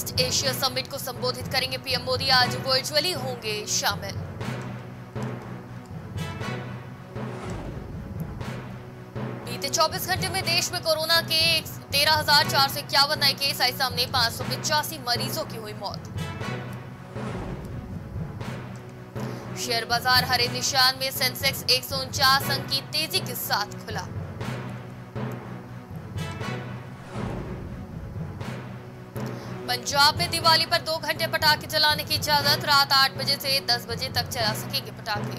East Asia summit को संबोधित करेंगे पीएम मोदी। आज वर्चुअली होंगे शामिल। बीते 24 घंटे में देश में कोरोना के 13,451 नए केस आए सामने। 585 मरीजों की हुई मौत। शेयर बाजार हरे निशान में। सेंसेक्स 149 अंक की तेजी के साथ खुला। पंजाब में दिवाली पर 2 घंटे पटाखे चलाने की इजाजत। रात 8 बजे से 10 बजे तक चला सकेंगे पटाखे।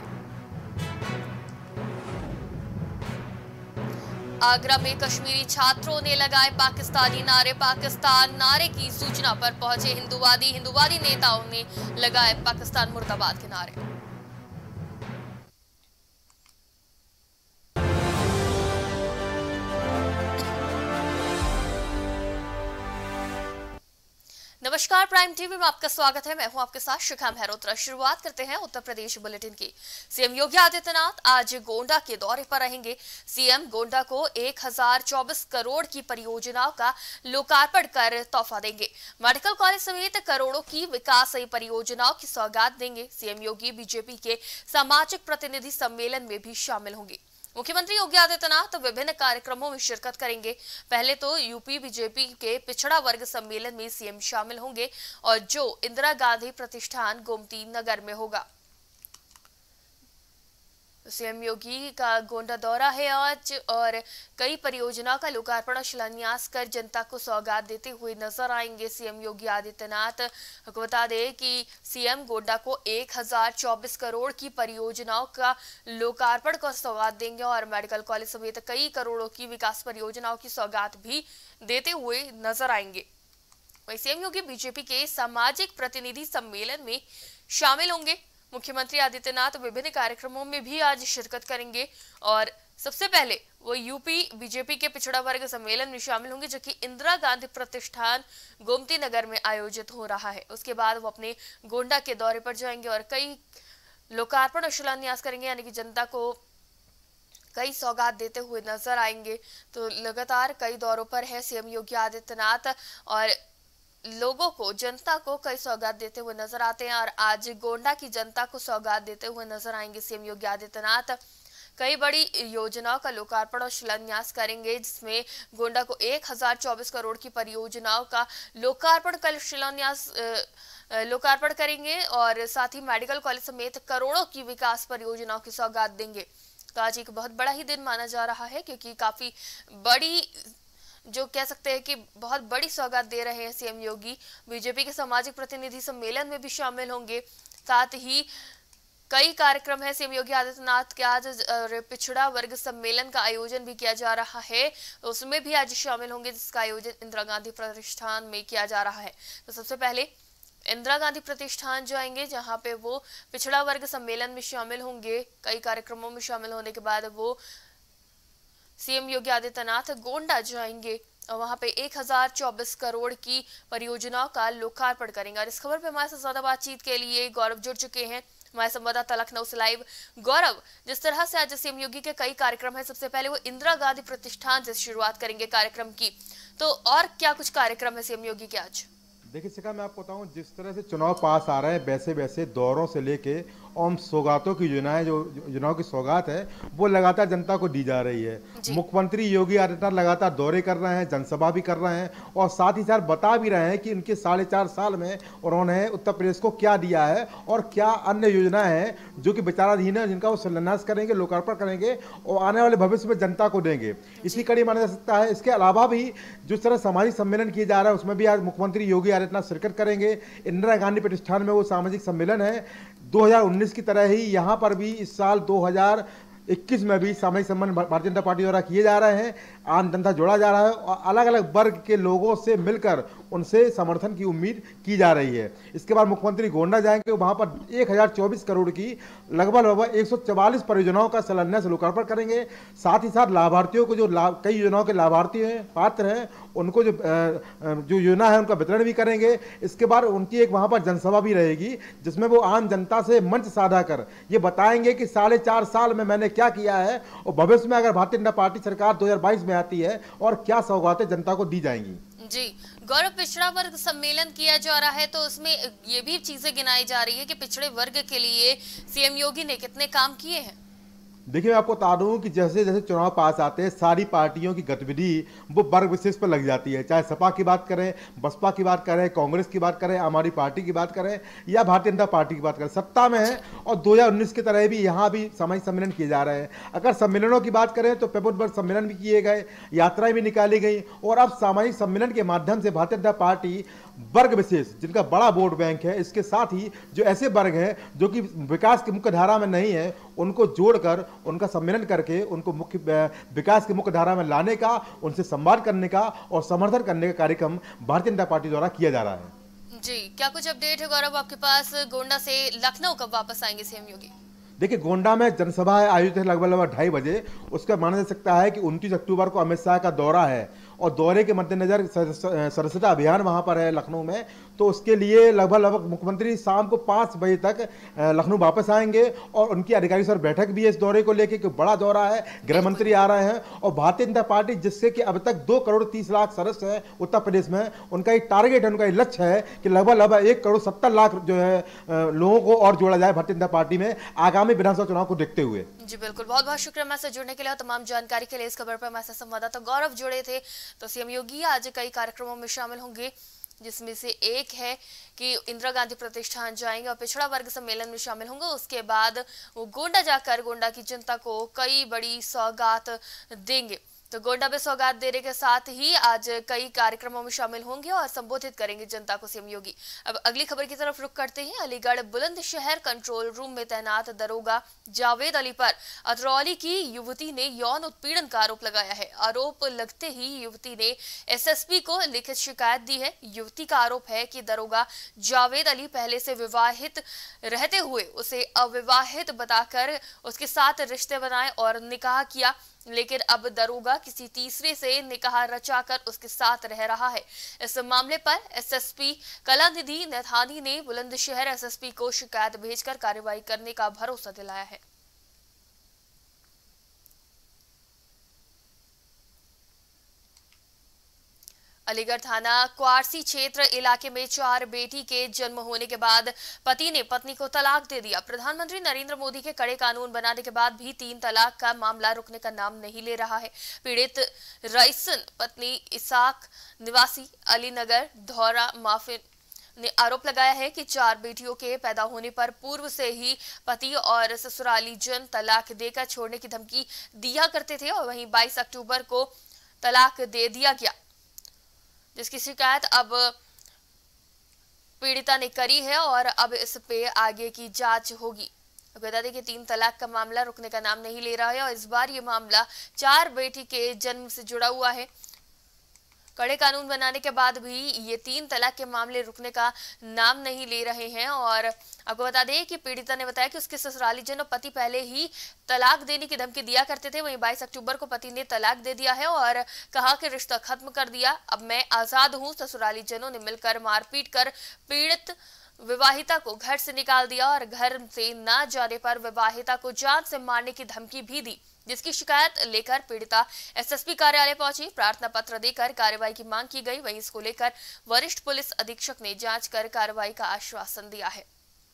आगरा में कश्मीरी छात्रों ने लगाए पाकिस्तानी नारे। पाकिस्तान नारे की सूचना पर पहुंचे हिंदुवादी नेताओं ने लगाए पाकिस्तान मुर्दाबाद के नारे। नमस्कार, प्राइम टीवी में आपका स्वागत है। मैं हूं आपके साथ शिखा मेहरोत्रा। शुरुआत करते हैं उत्तर प्रदेश बुलेटिन की। सीएम योगी आदित्यनाथ आज गोंडा के दौरे पर रहेंगे। सीएम गोंडा को 1024 करोड़ की परियोजनाओं का लोकार्पण कर तोहफा देंगे। मेडिकल कॉलेज समेत करोड़ों की विकास परियोजनाओं की सौगात देंगे। सीएम योगी बीजेपी के सामाजिक प्रतिनिधि सम्मेलन में भी शामिल होंगे। मुख्यमंत्री योगी आदित्यनाथ विभिन्न कार्यक्रमों में शिरकत करेंगे। पहले तो यूपी बीजेपी के पिछड़ा वर्ग सम्मेलन में सीएम शामिल होंगे और जो इंदिरा गांधी प्रतिष्ठान गोमती नगर में होगा। सीएम योगी का गोंडा दौरा है आज और कई परियोजनाओं का लोकार्पण और शिलान्यास कर जनता को सौगात देते हुए नजर आएंगे। सीएम योगी आदित्यनाथ को बता दें कि सीएम गोंडा को 1024 करोड़ की परियोजनाओं का लोकार्पण का सौगात देंगे और मेडिकल कॉलेज समेत कई करोड़ों की विकास परियोजनाओं की सौगात भी देते हुए नजर आएंगे। वहीं सीएम योगी बीजेपी के सामाजिक प्रतिनिधि सम्मेलन में शामिल होंगे। मुख्यमंत्री आदित्यनाथ विभिन्न कार्यक्रमों में भी आज शिरकत करेंगे और सबसे पहले वो यूपी बीजेपी के पिछड़ा वर्ग सम्मेलन में शामिल होंगे जो कि इंदिरा गांधी प्रतिष्ठान गोमती नगर में आयोजित हो रहा है। उसके बाद वो अपने गोंडा के दौरे पर जाएंगे और कई लोकार्पण और शिलान्यास करेंगे, यानी कि जनता को कई सौगात देते हुए नजर आएंगे। तो लगातार कई दौरों पर है सीएम योगी आदित्यनाथ और लोगों को, जनता को कई सौगात देते हुए नजर आते हैं और आज गोंडा की जनता को सौगात देते हुए नजर आएंगे। सीएम योगी आदित्यनाथ कई बड़ी योजनाओं का लोकार्पण और शिलान्यास करेंगे, जिसमें गोंडा को 1024 करोड़ की परियोजनाओं का लोकार्पण लोकार्पण करेंगे और साथ ही मेडिकल कॉलेज समेत करोड़ों की विकास परियोजनाओं की सौगात देंगे। तो आज एक बहुत बड़ा ही दिन माना जा रहा है क्योंकि काफी बड़ी, जो कह सकते हैं कि बहुत बड़ी सौगात दे रहे हैं सीएम योगी। बीजेपी के सामाजिक प्रतिनिधि सम्मेलन में भी शामिल होंगे। साथ ही कई कार्यक्रम है सीएम योगी आदित्यनाथ के। आज पिछड़ा वर्ग सम्मेलन का आयोजन भी किया जा रहा है, उसमें भी आज शामिल होंगे, जिसका आयोजन इंदिरा गांधी प्रतिष्ठान में किया जा रहा है। तो सबसे पहले इंदिरा गांधी प्रतिष्ठान जाएंगे जहां पे वो पिछड़ा वर्ग सम्मेलन में शामिल होंगे। कई कार्यक्रमों में शामिल होने के बाद वो सीएम योगी आदित्यनाथ गोंडा जाएंगे और वहां पे 1024 करोड़ की परियोजनाओं का लोकार्पण करेंगे। और इस खबर पे हमारे साथ ज्यादा बातचीत के लिए गौरव जुड़ चुके हैं, हमारे संवाददाता लखनऊ से लाइव। गौरव, जिस तरह से आज सीएम योगी के कई कार्यक्रम है, सबसे पहले वो इंदिरा गांधी प्रतिष्ठान से शुरुआत करेंगे कार्यक्रम की, तो और क्या कुछ कार्यक्रम है सीएम योगी के आज? देखिए शिखा, मैं आपको बताऊं, जिस तरह से चुनाव पास आ रहे हैं वैसे वैसे दौरों से लेके और सौगातों की योजनाएं, जो योजनाओं की सौगात है वो लगातार जनता को दी जा रही है। मुख्यमंत्री योगी आदित्यनाथ लगातार दौरे कर रहे हैं, जनसभा भी कर रहे हैं और साथ ही साथ बता भी रहे हैं कि उनके 4.5 साल में उन्होंने उत्तर प्रदेश को क्या दिया है और क्या अन्य योजनाएं हैं जो कि विचाराधीन है, जिनका वो शिलान्यास करेंगे, लोकार्पण करेंगे और आने वाले भविष्य में जनता को देंगे। इसी कड़ी माना जा सकता है। इसके अलावा भी जिस तरह सामाजिक सम्मेलन किया जा रहा है उसमें भी आज मुख्यमंत्री योगी आदित्यनाथ शिरकत करेंगे। इंदिरा गांधी प्रतिष्ठान में वो सामाजिक सम्मेलन है। 2019 की तरह ही यहाँ पर भी इस साल 2021 में भी सामाजिक सम्मेलन भारतीय जनता पार्टी द्वारा किए जा रहे हैं। आम जनता जोड़ा जा रहा है और अलग अलग वर्ग के लोगों से मिलकर उनसे समर्थन की उम्मीद की जा रही है। इसके बाद मुख्यमंत्री गोंडा जाएंगे, वहां पर 1024 करोड़ की लगभग 144 परियोजनाओं का शिलान्यास लोकार्पण करेंगे। साथ ही साथ लाभार्थियों को, जो कई योजनाओं के लाभार्थी हैं, पात्र हैं, उनको जो योजना है उनका वितरण भी करेंगे। इसके बाद उनकी एक वहां पर जनसभा भी रहेगी जिसमें वो आम जनता से मंच साधा कर ये बताएंगे कि 4.5 साल में मैंने क्या किया है और भविष्य में अगर भारतीय जनता पार्टी सरकार 2022 में आती है और क्या सौगातें जनता को दी जाएंगी। जी, गौरव, पिछड़ा वर्ग सम्मेलन किया जा रहा है तो उसमें ये भी चीजें गिनाई जा रही है कि पिछड़े वर्ग के लिए सीएम योगी ने कितने काम किए हैं। देखिए, मैं आपको बता दूं कि जैसे जैसे चुनाव पास आते हैं, सारी पार्टियों की गतिविधि वो वर्ग विशेष पर लग जाती है। चाहे सपा की बात करें, बसपा की बात करें, कांग्रेस की बात करें, आम आदमी पार्टी की बात करें या भारतीय जनता पार्टी की बात करें, सत्ता में है। और 2019 की तरह भी यहाँ भी सामाजिक सम्मेलन किए जा रहे हैं। अगर सम्मेलनों की बात करें तो पेपर वर्ग सम्मेलन भी किए गए, यात्राएं भी निकाली गई। और अब सामाजिक सम्मेलन के माध्यम से भारतीय जनता पार्टी वर्ग विशेष, जिनका बड़ा वोट बैंक है, इसके साथ ही जो ऐसे वर्ग हैं जो कि विकास की मुख्य धारा में नहीं है, उनको जोड़कर उनका सम्मेलन करके उनको मुख्य विकास की मुख्य धारा में लाने का, उनसे संवाद करने का और समर्थन करने का कार्यक्रम भारतीय जनता पार्टी द्वारा किया जा रहा है। जी, क्या कुछ अपडेट है गौरव आपके पास? गोंडा से लखनऊ कब वापस आएंगे सीएम योगी? देखिए, गोंडा में जनसभा आयोजित है लगभग 2:30 बजे। उसका माना जा सकता है कि 29 अक्टूबर को अमित शाह का दौरा है और दौरे के मद्देनजर सदस्यता अभियान वहां पर है लखनऊ में। तो उसके लिए लगभग मुख्यमंत्री शाम को 5 बजे तक लखनऊ वापस आएंगे और उनकी अधिकारी सर बैठक भी है इस दौरे को लेकर कि बड़ा दौरा है, गृह मंत्री आ रहे हैं। और भारतीय जनता पार्टी, जिससे कि अब तक 2,30,00,000 सदस्य हैं उत्तर प्रदेश में, उनका एक टारगेट है, उनका एक लक्ष्य है कि लगभग 1,70,00,000 जो है लोगों को और जोड़ा जाए भारतीय जनता पार्टी में आगामी विधानसभा चुनाव को देखते हुए। जी बिल्कुल, बहुत बहुत शुक्रिया हमारे साथ जुड़ने के लिए और तमाम जानकारी के लिए। इस खबर पर हमारे साथ संवाददाता गौरव जुड़े थे। तो सीएम योगी आज कई कार्यक्रमों में शामिल होंगे, जिसमें से एक है कि इंदिरा गांधी प्रतिष्ठान जाएंगे और पिछड़ा वर्ग सम्मेलन में शामिल होंगे। उसके बाद वो गोंडा जाकर गोंडा की जनता को कई बड़ी सौगात देंगे। तो गोंडा में सौगात देने के साथ ही आज कई कार्यक्रमों में शामिल होंगे और संबोधित करेंगे जनता को सीएम योगी। अब अगली खबर की तरफ रुख करते हैं। अलीगढ़ बुलंदशहर कंट्रोल रूम में तैनात दरोगा जावेद अली पर अतरौली की युवती ने यौन उत्पीड़न का आरोप लगाया है। आरोप लगते ही युवती ने एसएसपी को लिखित शिकायत दी है। युवती का आरोप है कि दरोगा जावेद अली पहले से विवाहित रहते हुए उसे अविवाहित बताकर उसके साथ रिश्ते बनाए और निकाह किया, लेकिन अब दरोगा किसी तीसरे से निकाह रचाकर उसके साथ रह रहा है। इस मामले पर एसएसपी कलानिधि नैथानी ने बुलंदशहर एसएसपी को शिकायत भेजकर कार्रवाई करने का भरोसा दिलाया है। अलीगढ़ थाना क्वारसी क्षेत्र इलाके में 4 बेटी के जन्म होने के बाद पति ने पत्नी को तलाक दे दिया। प्रधानमंत्री नरेंद्र मोदी के कड़े कानून बनाने के बाद भी 3 तलाक का मामला रुकने का नाम नहीं ले रहा है। पीड़ित रईसन पत्नी इसाक निवासी अलीनगर धौरा माफिन ने आरोप लगाया है कि 4 बेटियों के पैदा होने पर पूर्व से ही पति और ससुराली जन तलाक देकर छोड़ने की धमकी दिया करते थे और वहीं 22 अक्टूबर को तलाक दे दिया गया, जिसकी शिकायत अब पीड़िता ने करी है और अब इस पे आगे की जांच होगी। बता दें कि 3 तलाक का मामला रुकने का नाम नहीं ले रहा है और इस बार ये मामला 4 बेटी के जन्म से जुड़ा हुआ है। कड़े कानून बनाने के बाद भी ये 3 तलाक के मामले रुकने का नाम नहीं ले रहे हैं। और आपको बता दें कि पीड़िता ने बताया कि उसके ससुराली जन और पति पहले ही तलाक देने की धमकी दिया करते थे। वहीं 22 अक्टूबर को पति ने तलाक दे दिया है और कहा कि रिश्ता खत्म कर दिया, अब मैं आजाद हूं। ससुराली जनों ने मिलकर मारपीट कर पीड़ित विवाहिता को घर से निकाल दिया और घर से न जाने पर विवाहिता को जान से मारने की धमकी भी दी, जिसकी शिकायत लेकर पीड़िता एसएसपी कार्यालय पहुंची। प्रार्थना पत्र देकर कार्रवाई की मांग की गई। वहीं इसको लेकर वरिष्ठ पुलिस अधीक्षक ने जांच कर कार्रवाई का आश्वासन दिया है।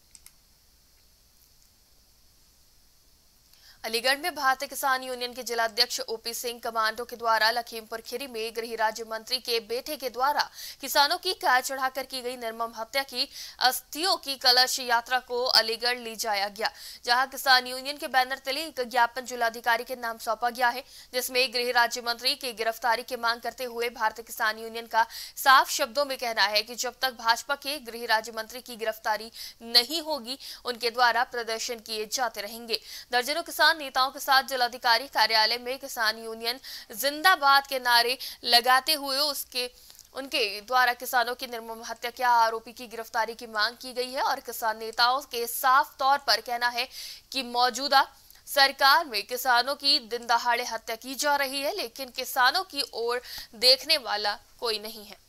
अलीगढ़ में भारतीय किसान यूनियन के जिलाध्यक्ष ओपी सिंह कमांडो के द्वारा लखीमपुर खीरी में गृह राज्य मंत्री के बेटे के द्वारा किसानों की कार चढ़ाकर की गई निर्मम हत्या की अस्थियों की कलश यात्रा को अलीगढ़ ले जाया गया, जहां किसान यूनियन के बैनर तले एक ज्ञापन जिलाधिकारी के नाम सौंपा गया है, जिसमें गृह राज्य मंत्री की गिरफ्तारी की मांग करते हुए भारतीय किसान यूनियन का साफ शब्दों में कहना है कि जब तक भाजपा के गृह राज्य मंत्री की गिरफ्तारी नहीं होगी, उनके द्वारा प्रदर्शन किए जाते रहेंगे। दर्जनों किसान नेताओं के साथ जिलाधिकारी कार्यालय में किसान यूनियन जिंदाबाद के नारे लगाते हुए उनके द्वारा किसानों की निर्मम हत्या के आरोपी की गिरफ्तारी की मांग की गई है। और किसान नेताओं के साफ तौर पर कहना है कि मौजूदा सरकार में किसानों की दिन दहाड़े हत्या की जा रही है, लेकिन किसानों की ओर देखने वाला कोई नहीं है।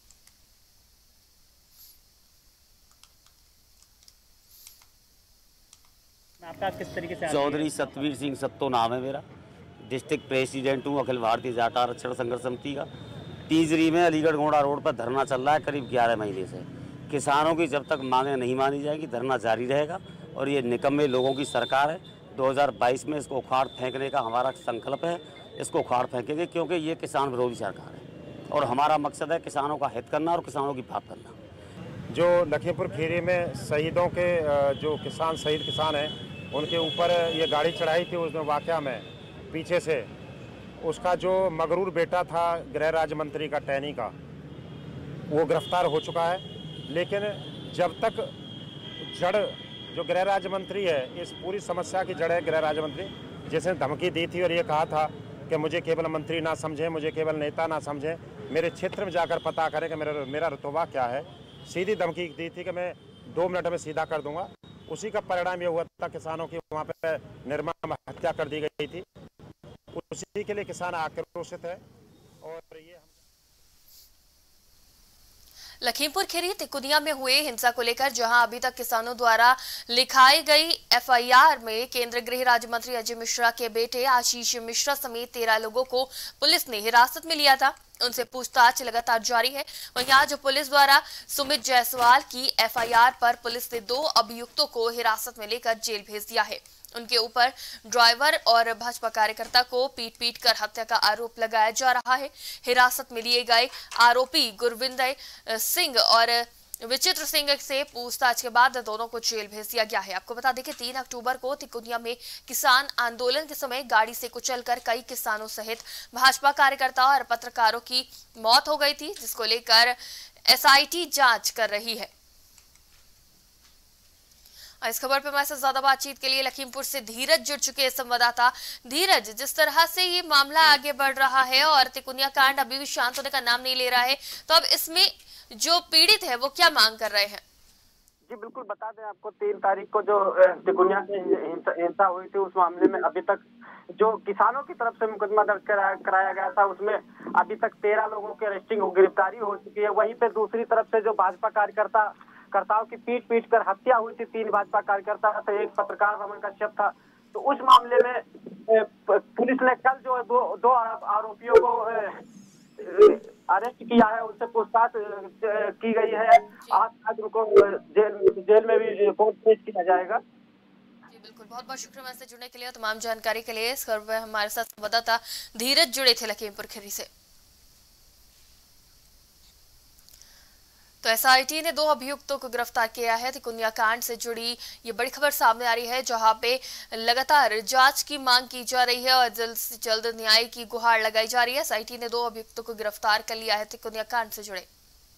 आपका किस तरीके से? चौधरी सतवीर सिंह सत्तो नाम है मेरा। डिस्ट्रिक्ट प्रेसिडेंट हूँ अखिल भारतीय जाट आरक्षण संघर्ष समिति का। तीजरी में अलीगढ़ गोंडा रोड पर धरना चल रहा है करीब 11 महीने से। किसानों की जब तक मांगे नहीं मानी जाएगी धरना जारी रहेगा और ये निकम्मे लोगों की सरकार है। 2022 में इसको उखाड़ फेंकने का हमारा संकल्प है। इसको उखाड़ फेंकेंगे क्योंकि ये किसान विरोधी सरकार है और हमारा मकसद है किसानों का हित करना और किसानों की बात करना। जो लखीमपुर खीरी में शहीदों के जो शहीद किसान हैं उनके ऊपर ये गाड़ी चढ़ाई थी, उसमें वाक़या में पीछे से उसका जो मगरूर बेटा था गृह राज्य मंत्री का टैनी का, वो गिरफ्तार हो चुका है। लेकिन जब तक जड़ जो गृह राज्य मंत्री है, इस पूरी समस्या की जड़ है गृह राज्य मंत्री, जिसने धमकी दी थी और ये कहा था कि मुझे केवल मंत्री ना समझें, मुझे केवल नेता ना समझें, मेरे क्षेत्र में जाकर पता करें कि मेरा रुतबा क्या है। सीधी धमकी दी थी कि मैं 2 मिनट में सीधा कर दूंगा। उसी का परिणाम ये हुआ था, किसानों की वहाँ पे निर्मम हत्या कर दी गई थी। उसी के लिए किसान आक्रोशित है। और ये लखीमपुर खीरी तिकुनिया में हुए हिंसा को लेकर जहां अभी तक किसानों द्वारा लिखाई गई एफआईआर में केंद्रीय गृह राज्य मंत्री अजय मिश्रा के बेटे आशीष मिश्रा समेत 13 लोगों को पुलिस ने हिरासत में लिया था। उनसे पूछताछ लगातार जारी है। वहीं आज पुलिस द्वारा सुमित जायसवाल की एफआईआर पर पुलिस ने 2 अभियुक्तों को हिरासत में लेकर जेल भेज दिया है। उनके ऊपर ड्राइवर और भाजपा कार्यकर्ता को पीट कर हत्या का आरोप लगाया जा रहा है। हिरासत में लिए गए आरोपी गुरविंदर सिंह और विचित्र सिंह से पूछताछ के बाद दोनों को जेल भेज दिया गया है। आपको बता दें कि 3 अक्टूबर को तिकुनिया में किसान आंदोलन के समय गाड़ी से कुचलकर कई किसानों सहित भाजपा कार्यकर्ता और पत्रकारों की मौत हो गई थी, जिसको लेकर एसआईटी जांच कर रही है। इस खबर पर हमारे साथ ज्यादा बातचीत के लिए लखीमपुर से धीरज जुड़ चुके हैं संवाददाता। धीरज, जिस तरह से ये मामला आगे बढ़ रहा है और तिकुनिया कांड अभी भी शांत होने का नाम नहीं ले रहा है, तो अब इसमें जो पीड़ित है वो क्या मांग कर रहे हैं? जी बिल्कुल, बता दें आपको 3 तारीख को जो तिकुनिया से हिंसा हुई थी, उस मामले में अभी तक जो किसानों की तरफ से मुकदमा दर्ज कराया गया था, उसमें अभी तक 13 लोगों की अरेस्टिंग गिरफ्तारी हो चुकी है। वहीं पे दूसरी तरफ से जो भाजपा कार्यकर्ताओं की पीट कर हत्या हुई थी, 3 भाजपा कार्यकर्ता थे, एक पत्रकार रमन कश्यप था। तो उस मामले में पुलिस ने कल जो दो आरोपियों को अरेस्ट किया है, उनसे पूछताछ की गई है। आज उनको जेल में भी कोर्ट पेश किया जाएगा। जी बिल्कुल, बहुत बहुत शुक्रिया से जुड़ने के लिए, तमाम जानकारी के लिए। इस खबर पर हमारे साथ संवाददाता धीरज जुड़े थे लखीमपुर खीरी से। तो एसआईटी ने 2 अभियुक्तों को गिरफ्तार किया है। तिकुनिया कांड से जुड़ी ये बड़ी खबर सामने आ रही है, जहां पे लगातार जांच की मांग की जा रही है और जल्द से जल्द न्याय की गुहार लगाई जा रही है। एसआईटी ने 2 अभियुक्तों को गिरफ्तार कर लिया है तिकुनिया कांड से जुड़े।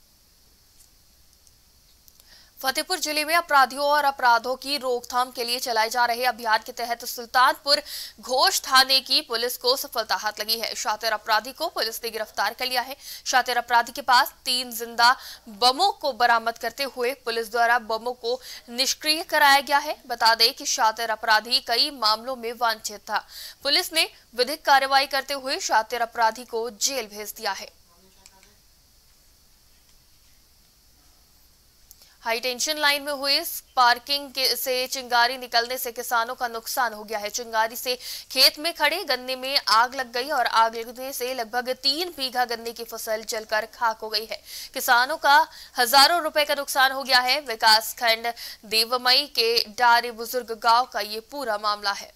फतेहपुर जिले में अपराधियों और अपराधों की रोकथाम के लिए चलाए जा रहे अभियान के तहत सुल्तानपुर घोष थाने की पुलिस को सफलता हाथ लगी है। शातिर अपराधी को पुलिस ने गिरफ्तार कर लिया है। शातिर अपराधी के पास 3 जिंदा बमों को बरामद करते हुए पुलिस द्वारा बमों को निष्क्रिय कराया गया है। बता दें कि शातिर अपराधी कई मामलों में वांछित था। पुलिस ने विधिक कार्रवाई करते हुए शातिर अपराधी को जेल भेज दिया है। हाई टेंशन लाइन में हुई स्पार्किंग से चिंगारी निकलने से किसानों का नुकसान हो गया है। चिंगारी से खेत में खड़े गन्ने में आग लग गई और आग लगने से लगभग 3 बीघा गन्ने की फसल जलकर खाक हो गई है। किसानों का हजारों रुपए का नुकसान हो गया है। विकास खंड देवमई के डारे बुजुर्ग गांव का ये पूरा मामला है।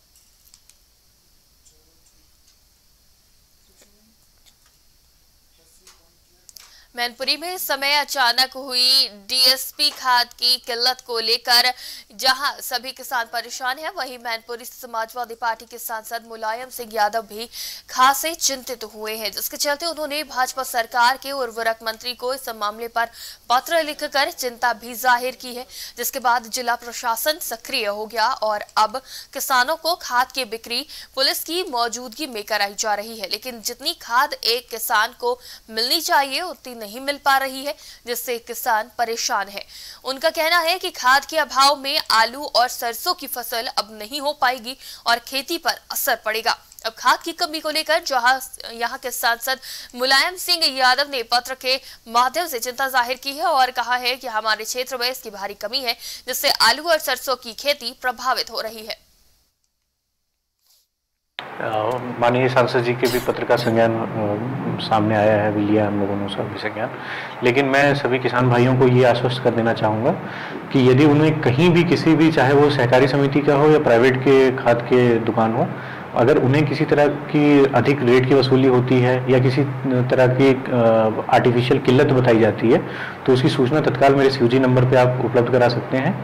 मैनपुरी में इस समय अचानक हुई डीएसपी खाद की किल्लत को लेकर जहां सभी किसान परेशान हैं, वहीं मैनपुरी समाजवादी पार्टी के सांसद मुलायम सिंह यादव भी खासे चिंतित हुए हैं, जिसके चलते उन्होंने भाजपा सरकार के उर्वरक मंत्री को इस मामले पर पत्र लिखकर चिंता भी जाहिर की है। जिसके बाद जिला प्रशासन सक्रिय हो गया और अब किसानों को खाद की बिक्री पुलिस की मौजूदगी में कराई जा रही है। लेकिन जितनी खाद एक किसान को मिलनी चाहिए उतनी नहीं मिल पा रही है, जिससे किसान परेशान है। उनका कहना है कि खाद के अभाव में आलू और सरसों की फसल अब नहीं हो पाएगी और खेती पर असर पड़ेगा। अब खाद की कमी को लेकर यहाँ के सांसद मुलायम सिंह यादव ने पत्र के माध्यम से चिंता जाहिर की है और कहा है कि हमारे क्षेत्र में इसकी भारी कमी है, जिससे आलू और सरसों की खेती प्रभावित हो रही है। माननीय सांसद जी के भी पत्र का संज्ञान सामने आया है, भी लिया हम लोगों ने उसका भी संज्ञान। लेकिन मैं सभी किसान भाइयों को ये आश्वस्त कर देना चाहूँगा कि यदि उन्हें कहीं भी किसी भी, चाहे वो सहकारी समिति का हो या प्राइवेट के खाद के दुकान हो, अगर उन्हें किसी तरह की अधिक रेट की वसूली होती है या किसी तरह की आर्टिफिशियल किल्लत बताई जाती है, तो उसकी सूचना तत्काल मेरे CUG नंबर पे आप उपलब्ध करा सकते हैं।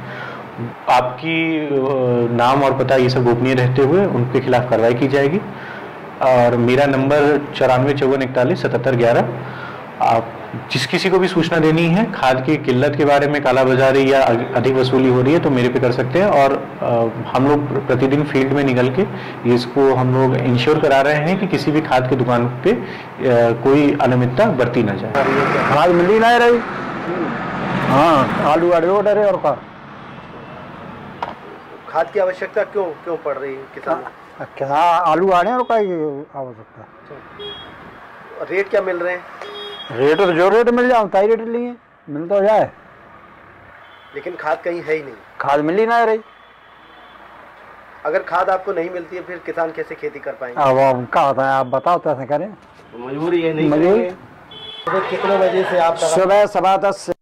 आपकी नाम और पता ये सब गोपनीय रहते हुए उनके खिलाफ कार्रवाई की जाएगी। और मेरा नंबर 9454417711। आप जिस किसी को भी सूचना देनी है खाद की किल्लत के बारे में, कालाबाजारी या अधिक वसूली हो रही है, तो मेरे पे कर सकते हैं। और हम लोग प्रतिदिन फील्ड में निकल के इसको हम लोग इंश्योर करा रहे हैं कि किसी भी खाद की दुकान पे कोई अनियमितता बरती ना जाए। खाद मिल ही नहीं रही। हाँ, आलू ऑर्डर है। और का खाद की आवश्यकता क्यों पड़ रही है किसान? क्या आलू आ रहे हैं और का आवश्यकता? रेट क्या मिल रहे हैं? रेट तो जो रेट मिल जाए उतना ही रेट लिए, मिल तो जाए, लेकिन खाद कहीं है ही नहीं। खाद मिल ही नहीं रही। अगर खाद आपको नहीं मिलती है फिर किसान कैसे खेती कर पाएंगे? अब उनका होता है, आप बताओ कैसे करें। मजबूरी है, नहीं मजबूरी। सुबह कितने बजे से आप? सुबह 10:15 से।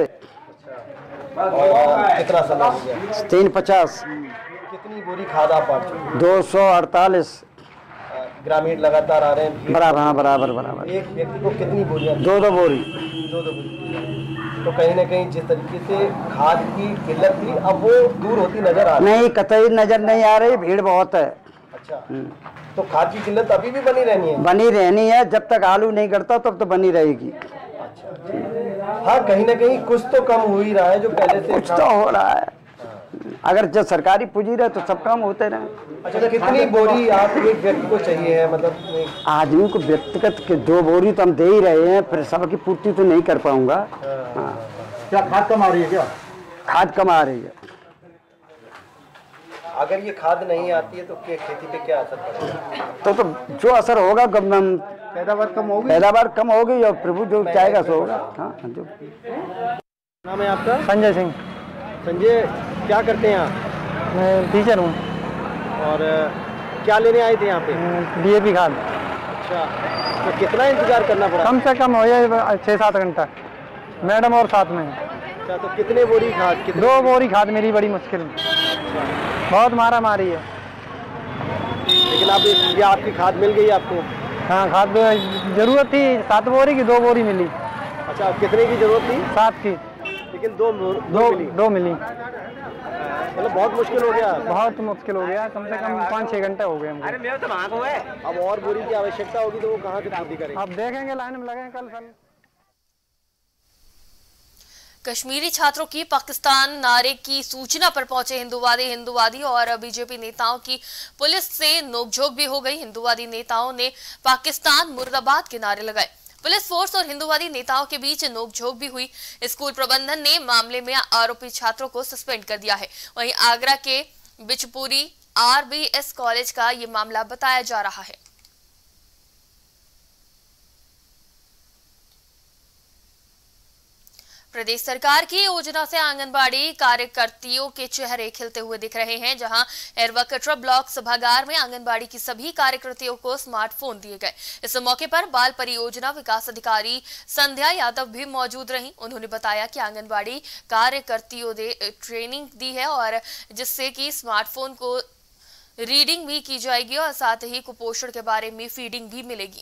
कितना समय हो गया? 350। कितनी बोरी खाद आप बांट चुके हैं? 248। ग्रामीण लगातार आ रहे हैं? बराबर। हाँ, बराबर। एक व्यक्ति को कितनी बोरियां? 2 बोरी। 2 बोरी। तो कहीं ना कहीं जिस तरीके से खाद की किल्लत थी, अब वो दूर होती नजर आ रही? नहीं, कतई नजर नहीं आ रही, भीड़ बहुत है। अच्छा, तो खाद की किल्लत अभी भी बनी रहनी है? बनी रहनी है, जब तक आलू नहीं करता तब तो बनी रहेगी। हाँ, कहीं ना कहीं कुछ तो कम हो ही रहा है जो पहले से। कुछ तो हो रहा है। अगर जब सरकारी पूंजी रहे तो सब काम होते रहे। अच्छा, तो कितनी बोरी आप एक व्यक्ति को चाहिए है? मतलब आदमी को व्यक्तिगत के 2 बोरी तो हम दे ही रहे हैं, फिर सबकी पूर्ति तो नहीं कर पाऊंगा। क्या खाद कम आ रही है? क्या खाद कम आ रही है? अगर ये खाद नहीं आती है तो खेती पे क्या असर पड़ेगा? तो जो असर होगा, पैदावार कम होगी और प्रभु जो चाहेगा सो होगा। हाँ, जो नाम है आपका? संजय सिंह। संजय, क्या करते हैं आप? मैं टीचर हूँ। और क्या लेने आए थे यहाँ पे? DAP खाद। अच्छा, तो कितना इंतजार करना पड़ा? कम से कम हो जाए 6-7 घंटा, मैडम और साथ में। अच्छा, तो कितने बोरी खाद? 2 बोरी खाद मिली, बड़ी मुश्किल। बहुत मारा मारी है। लेकिन अब ये आपकी खाद मिल गई आपको? हाँ, खाद जरूरत थी 7 बोरी की, 2 बोरी मिली। अच्छा, कितने की जरूरत थी? 7 की, लेकिन 2 मिली। मतलब बहुत मुश्किल हो गया। बहुत मुश्किल हो गया, कम से कम 5-6 घंटे हो गए हमको। अरे मेरा तो भाग हुआ है। अब और बोरी की आवश्यकता होगी तो वो कहाँ से पूर्ति करेंगे? अब देखेंगे, लाइन में लगेंगे कल। कश्मीरी छात्रों की पाकिस्तान नारे की सूचना पर पहुंचे हिंदूवादी और बीजेपी नेताओं की पुलिस से नोकझोंक भी हो गई। हिंदूवादी नेताओं ने पाकिस्तान मुर्दाबाद के नारे लगाए। पुलिस फोर्स और हिंदूवादी नेताओं के बीच नोकझोंक भी हुई। स्कूल प्रबंधन ने मामले में आरोपी छात्रों को सस्पेंड कर दिया है। वहीं आगरा के बिचपुरी RBS कॉलेज का ये मामला बताया जा रहा है। प्रदेश सरकार की योजना से आंगनबाड़ी कार्यकर्तियों के चेहरे खिलते हुए दिख रहे हैं। जहां एरवा कटरा ब्लॉक सभागार में आंगनबाड़ी की सभी कार्यकर्तियों को स्मार्टफोन दिए गए। इस मौके पर बाल परियोजना विकास अधिकारी संध्या यादव भी मौजूद रहीं। उन्होंने बताया कि आंगनबाड़ी कार्यकर्तियों ने ट्रेनिंग दी है और जिससे कि स्मार्टफोन को रीडिंग भी की जाएगी और साथ ही कुपोषण के बारे में फीडिंग भी मिलेगी।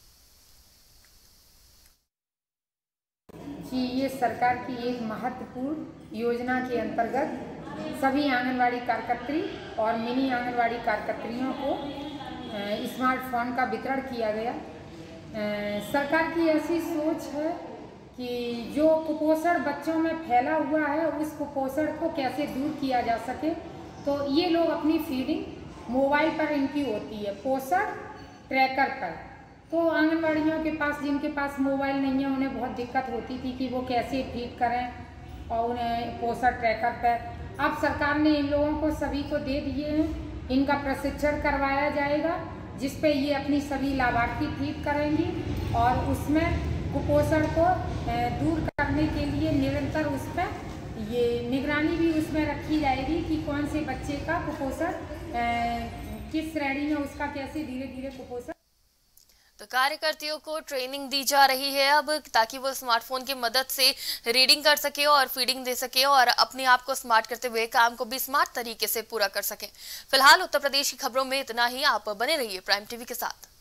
कि ये सरकार की एक महत्वपूर्ण योजना के अंतर्गत सभी आंगनवाड़ी कार्यकर्त्री और मिनी आंगनवाड़ी कार्यकर्त्रियों को स्मार्टफोन का वितरण किया गया। सरकार की ऐसी सोच है कि जो कुपोषण बच्चों में फैला हुआ है उस कुपोषण को कैसे दूर किया जा सके। तो ये लोग अपनी फीडिंग मोबाइल पर इनकी होती है, पोषण ट्रैकर पर। तो आंगनबाड़ियों के पास, जिनके पास मोबाइल नहीं है, उन्हें बहुत दिक्कत होती थी कि वो कैसे फीड करें और उन्हें पोषण ट्रैकर पर। अब सरकार ने इन लोगों को सभी को दे दिए हैं। इनका प्रशिक्षण करवाया जाएगा जिस पे ये अपनी सभी लाभार्थी फीड करेंगी और उसमें कुपोषण को दूर करने के लिए निरंतर उस पर ये निगरानी भी उसमें रखी जाएगी कि कौन से बच्चे का कुपोषण किस श्रेणी में उसका कैसे धीरे धीरे कुपोषण। तो कार्यकर्तियों को ट्रेनिंग दी जा रही है अब, ताकि वो स्मार्टफोन की मदद से रीडिंग कर सके और फीडिंग दे सके और अपने आप को स्मार्ट करते हुए काम को भी स्मार्ट तरीके से पूरा कर सके। फिलहाल उत्तर प्रदेश की खबरों में इतना ही। आप बने रहिए प्राइम टीवी के साथ।